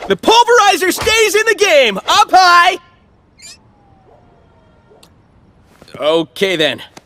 The Pulverizer stays in the game! Up high! Okay then.